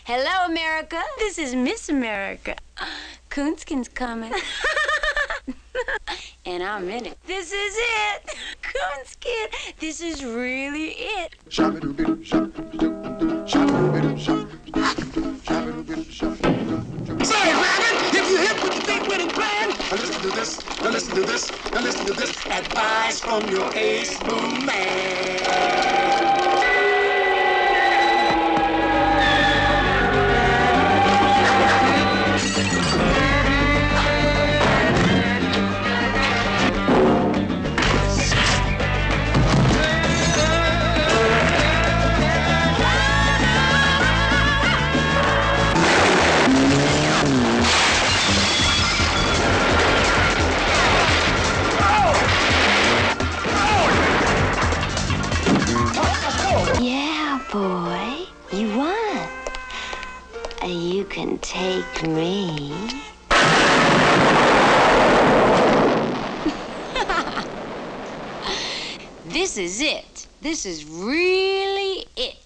Hello, America. This is Miss America. Coonskin's coming. And I'm in it. This is it. Coonskin. This is really it. Say, Reverend, if you hip with the big winning plan, now listen to this, now listen to this, now listen to this. Advice from your ace boom man. Yeah, boy, you won. You can take me. This is it. This is really it.